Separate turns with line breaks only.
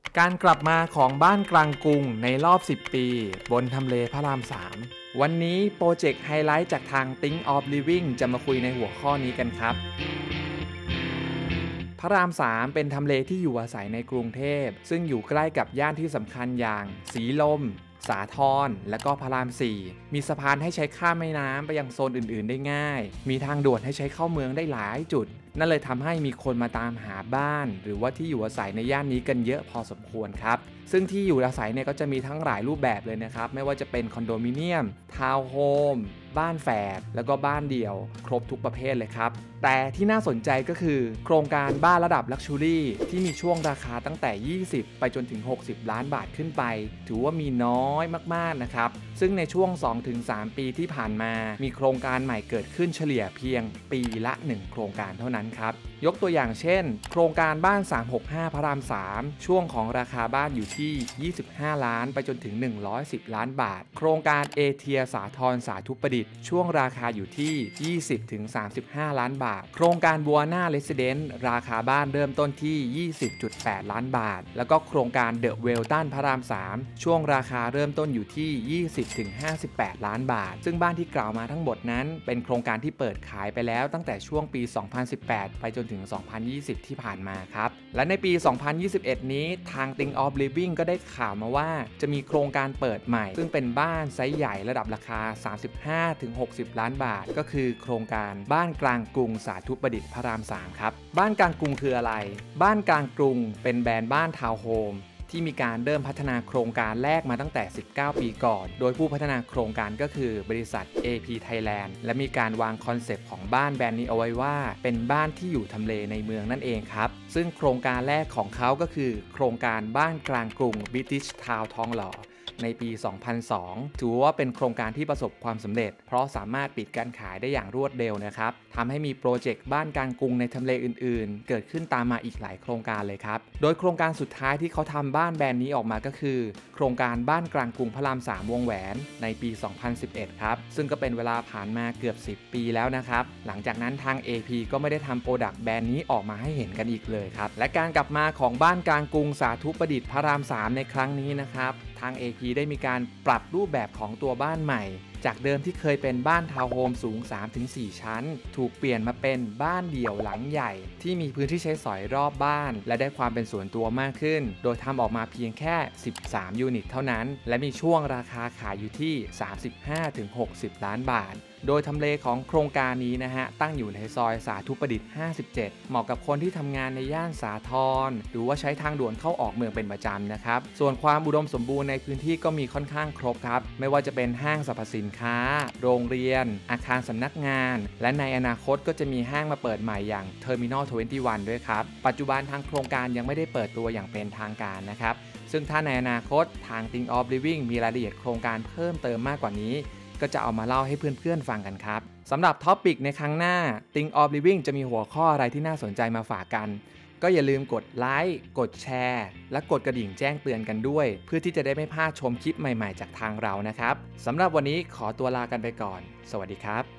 การกลับมาของบ้านกลางกรุงในรอบ10ปีบนทำเลพระราม3วันนี้โปรเจกต์ไฮไลท์จากทาง Think of Living จะมาคุยในหัวข้อนี้กันครับพระราม3เป็นทำเลที่อยู่อาศัยในกรุงเทพซึ่งอยู่ใกล้กับย่านที่สำคัญอย่างสีลมสาทรและก็พระราม4มีสะพานให้ใช้ข้ามแม่น้ำไปยังโซนอื่นๆได้ง่ายมีทางด่วนให้ใช้เข้าเมืองได้หลายจุดนั่นเลยทำให้มีคนมาตามหาบ้านหรือว่าที่อยู่อาศัยในย่านนี้กันเยอะพอสมควรครับซึ่งที่อยู่อาศัยเนี่ยก็จะมีทั้งหลายรูปแบบเลยนะครับไม่ว่าจะเป็นคอนโดมิเนียมทาวน์โฮมบ้านแฝดแล้วก็บ้านเดี่ยวครบทุกประเภทเลยครับแต่ที่น่าสนใจก็คือโครงการบ้านระดับลักชัวรี่ที่มีช่วงราคาตั้งแต่20ไปจนถึง60ล้านบาทขึ้นไปถือว่ามีน้อยมากๆนะครับซึ่งในช่วง 2-3 ปีที่ผ่านมามีโครงการใหม่เกิดขึ้นเฉลี่ยเพียงปีละ1โครงการเท่านั้นครับยกตัวอย่างเช่นโครงการบ้าน365พระราม3ช่วงของราคาบ้านอยู่ที่25ล้านไปจนถึง110ล้านบาทโครงการเอเทียสาทรสาธุประดิษฐ์ช่วงราคาอยู่ที่20-35ล้านบาทโครงการบัวหน้าเรสซิเดนต์ราคาบ้านเริ่มต้นที่20.8ล้านบาทแล้วก็โครงการเดอะเวลตันพระราม3ช่วงราคาเริ่มต้นอยู่ที่20-58ล้านบาทซึ่งบ้านที่กล่าวมาทั้งหมดนั้นเป็นโครงการที่เปิดขายไปแล้วตั้งแต่ช่วงปี2018ไปจนถึง2020ที่ผ่านมาครับและในปี2021นี้ทาง Think of Living ก็ได้ข่าวมาว่าจะมีโครงการเปิดใหม่ซึ่งเป็นบ้านไซส์ใหญ่ระดับราคา35-60ล้านบาทก็คือโครงการบ้านกลางกรุงสาธุประดิษฐ์พระราม3ครับบ้านกลางกรุงคืออะไรบ้านกลางกรุงเป็นแบรนด์บ้านทาวน์โฮมที่มีการเริ่มพัฒนาโครงการแรกมาตั้งแต่19ปีก่อนโดยผู้พัฒนาโครงการก็คือบริษัท AP Thailand และมีการวางคอนเซปต์ของบ้านแบรนด์นี้เอาไว้ว่าเป็นบ้านที่อยู่ทำเลในเมืองนั่นเองครับซึ่งโครงการแรกของเขาก็คือโครงการบ้านกลางกรุง British Town ทองหล่อในปี 2002 ถือว่าเป็นโครงการที่ประสบความสำเร็จเพราะสามารถปิดการขายได้อย่างรวดเร็วนะครับทำให้มีโปรเจกต์บ้านกลางกรุงในทำเลอื่นๆเกิดขึ้นตามมาอีกหลายโครงการเลยครับโดยโครงการสุดท้ายที่เขาทำบ้านแบรนด์นี้ออกมาก็คือโครงการบ้านกลางกรุงพระราม3วงแหวนในปี 2011 ครับซึ่งก็เป็นเวลาผ่านมาเกือบ10ปีแล้วนะครับหลังจากนั้นทาง AP ก็ไม่ได้ทำโปรดักต์แบรนด์นี้ออกมาให้เห็นกันอีกเลยครับและการกลับมาของบ้านกลางกรุงสาธุประดิษฐ์พระราม3ในครั้งนี้นะครับทาง AP ได้มีการปรับรูปแบบของตัวบ้านใหม่จากเดิมที่เคยเป็นบ้านทาวน์โฮมสูง 3-4 ชั้นถูกเปลี่ยนมาเป็นบ้านเดี่ยวหลังใหญ่ที่มีพื้นที่ใช้สอยรอบบ้านและได้ความเป็นส่วนตัวมากขึ้นโดยทำออกมาเพียงแค่13ยูนิตเท่านั้นและมีช่วงราคาขายอยู่ที่35-60ล้านบาทโดยทำเลของโครงการนี้นะฮะตั้งอยู่ในซอยสาธุประดิษฐ์57เหมาะกับคนที่ทำงานในย่านสาทรหรือว่าใช้ทางด่วนเข้าออกเมืองเป็นประจำนะครับส่วนความอุดมสมบูรณ์ในพื้นที่ก็มีค่อนข้างครบครับไม่ว่าจะเป็นห้างสรรพสินค้าโรงเรียนอาคารสำนักงานและในอนาคตก็จะมีห้างมาเปิดใหม่อย่าง Terminal 21 ด้วยครับปัจจุบันทางโครงการยังไม่ได้เปิดตัวอย่างเป็นทางการนะครับซึ่งถ้าในอนาคตทาง Think of Living มีรายละเอียดโครงการเพิ่มเติมมากกว่านี้ก็จะเอามาเล่าให้เพื่อนๆฟังกันครับสำหรับท็อปิกในครั้งหน้า Think of Living จะมีหัวข้ออะไรที่น่าสนใจมาฝากกันก็อย่าลืมกดไลค์กดแชร์และกดกระดิ่งแจ้งเตือนกันด้วยเพื่อที่จะได้ไม่พลาดชมคลิปใหม่ๆจากทางเรานะครับสำหรับวันนี้ขอตัวลากันไปก่อนสวัสดีครับ